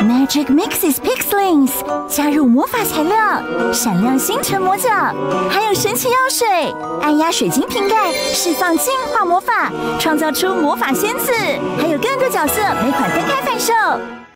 Magic Mixes Pixlings 加入魔法材料，闪亮星辰魔角，还有神奇药水，按压水晶瓶盖，释放净化魔法，创造出魔法仙子，还有更多角色每款分开贩售。